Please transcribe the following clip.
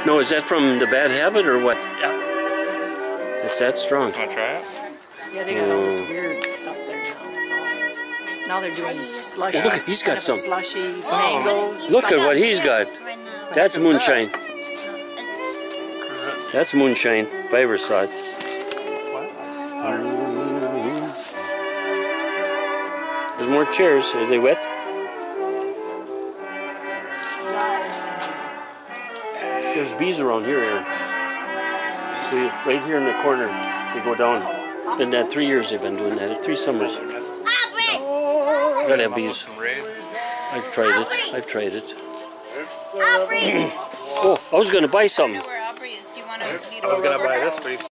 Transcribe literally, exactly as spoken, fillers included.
No, is that from the bad habit or what? Yeah. It's that strong. Wanna try it? Yeah, they got all this weird stuff there now. It's all, now they're doing slushies. Oh, look, he's got some. Slushies, mango. Look at what he's got. That's moonshine. That's moonshine. Fiberside. There's more chairs. Are they wet? There's bees around here, Aaron. See, right here in the corner, they go down. Been that three years they've been doing that. Three summers. Gotta have bees. I've tried it. I've tried it. Oh, I was gonna buy something. I was gonna buy this, but he's